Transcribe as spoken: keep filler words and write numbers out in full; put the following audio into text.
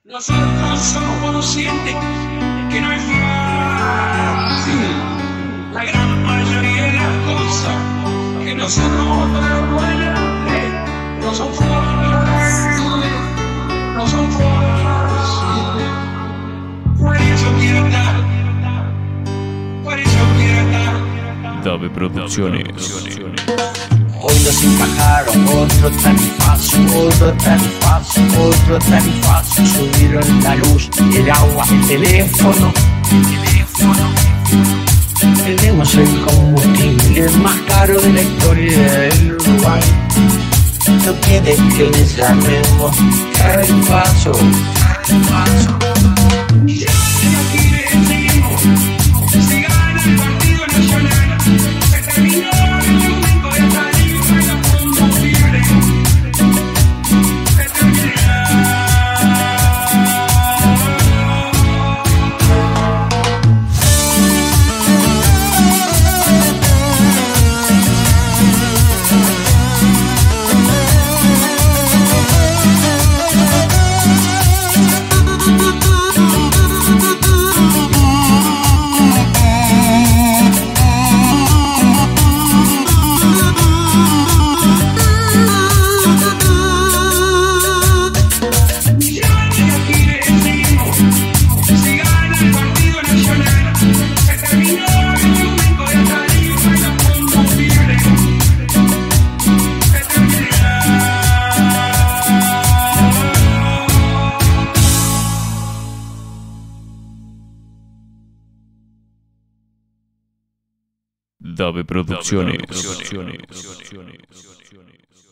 Nosotros somos conscientes que no es fácil la gran mayoría de las cosas que nosotros votamos adelante no son fáciles, no son fáciles. Por eso quiero estar, por eso quiero estar. Dave Producciones. Hoy los encajaron, otro tarifazo, otro tarifazo, otro tarifazo. Subieron la luz, el agua, el teléfono, el teléfono. Tenemos el combustible más caro de la historia del Uruguay. No quiere que les llamemos tarifazo, tarifazo. Ya aquí decimos, si gana el Partido Nacional, se terminó el domingo de tarifa en los combustibles. Se terminó. Dave Producciones.